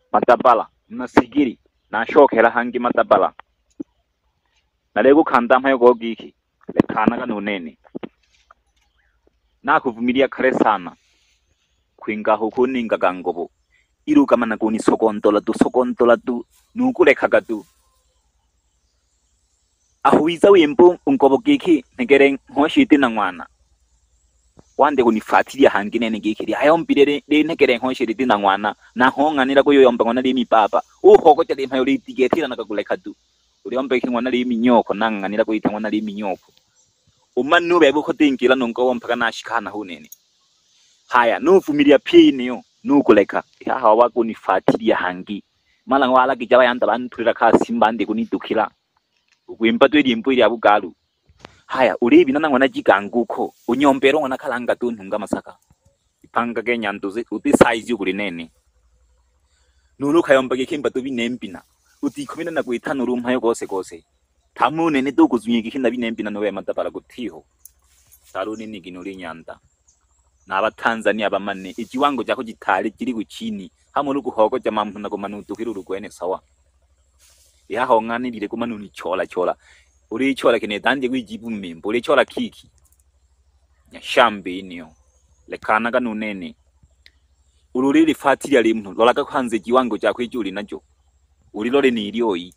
matabala nasigiri nashokera hangi matabala nalego kanda mpayo gogiki lekanaga nunene nakuvumilia kare sana kwingaho kuningaga ngobo irukamana kuni sokontola tu nukulekaga tu ahuiza wimbo ungobo giki negere nkoshiti na mwana wande kunifuatilia hangine ngikiri ayombire negere nkoshiti na mwana na honganira ko yoyomba ngona limi papa uhoko cyade mpayo litigeti nakaguleka tu uliomba kimwana limi nyoko nanganira ko itangwana limi nyoko umanu bebo ko tinkira nongo wompaka nashikana hunene haya nuvumilia piniyo nukuleka haha wako nifuatilia hangi mala wala kijaba yanda banturira kasimbande kunidukira ugwimba twerimbo iri abugaru haya urebi nanangwana jiganguko unyombero ngana kalanga tuntunga masaka ipanga ke nyanduze uti size yukuri nene nuruka yombage kimba tubinembina uti komina na kuitana urumpayo gose tamune ne dokuzunye kinda binembina no wemadabara gutiho taruni niginuri nyanda naba Tanzania bamane ikiwango jako gitari kiri guchini hamo ruguhogo jamampu na kumanudukira urugwene sawa yaho nganirire kumanuni chola uri chola kene danje kwijibu mmembo uri chola kiki nyashambe inyo lekanaga nunene ururiri fatiri ali muntu lolaga kwanze kiwango jako ijuri najo uri lore ni iryoyi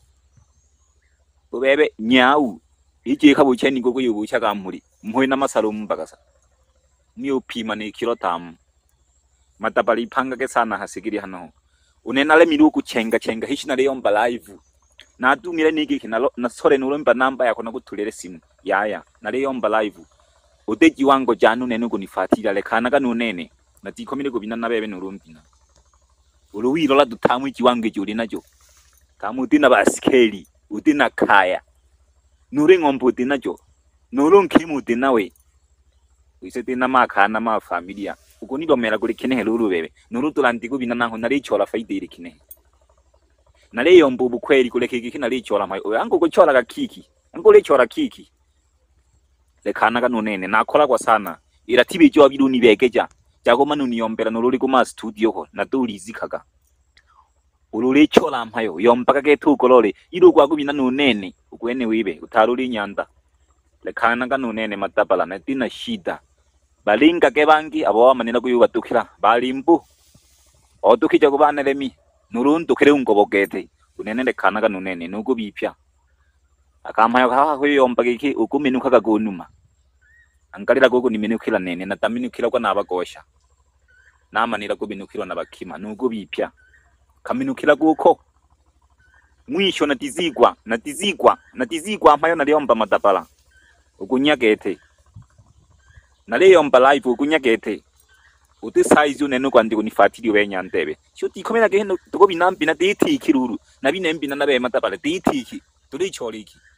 ubebe nyau iki kabucheni gogo yubucha kampuri mpuye namasaro mbagasa niyo pima ni kilotamu matabali panga ke sana hasigiri hano unenale miruku chenga hishina le yomba live na dumire niki kinalo na sore nuromba namba yako nakutulere simu yaya na le yomba live uteji wango janu nenu kunifatira le kana kanunene na tikomire kubina nabebe nurumbina uruwiro la dutamu ikiwango juri najo kamu tina baskeli utina kaya nure ngombo utina jo nurunkimu utinawe wisete na makana ma familia ukoni domera kuri kine ruru bebe nurutulanti kubina naho nari chola faide iri kine nale yombo bukweri kule kiki nari chola mai ango ko chola ga kiki ango le chola kiki le kana ga nonene nakola kwa sana ira tibi jo biruni begeja jago manuni yombera nururi kuma studio ho natulizikaga ururi chola mpayo yombaka ke tukolole iru kwa kubina nonene ukwene wibe utaruri nyanda le kana ga nonene matabala na tina shida balinga ke bangi abo amanira kuyubatukira balimbu odukije kubana lemi nurundukire ungobogete unene le kana ga nonene nuko bipya akamayo kaha kuyomba iki ukuminuka kagunuma angalira gogo niminukira nene nataminukira kwa nabagosha namanira kubinukira nabakima nuko bipya kaminukira guko mwisho natizigwa amayo naliomba matabala ukunyagete naleyomba live ukunyagete uti size unene kwandi kunifatiri wenya ndebe shuti komena gehendo tuko binambi na diti kiruru na binembi na nabe matabala diti tuli choliki